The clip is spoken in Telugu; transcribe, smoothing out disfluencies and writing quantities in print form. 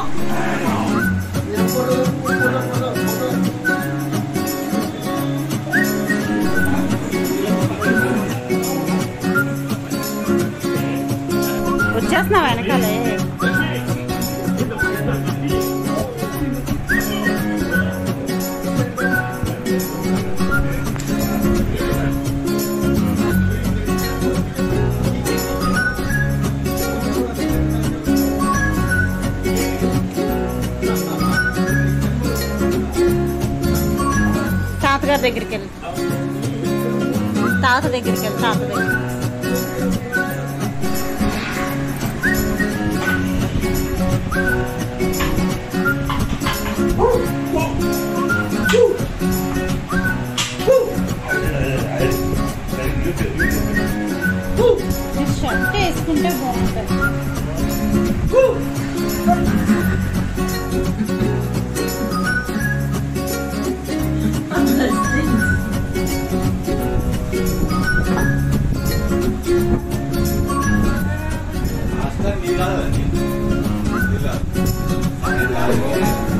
వచ్చేస్తున్నావు వెనకాలే. తాతగారి దగ్గరికి వెళ్ళి తాత దగ్గరికి వెళ్ళి తాత దగ్గర షర్ట్ వేసుకుంటే బాగుంటుంది. Hasta ni nada, ni la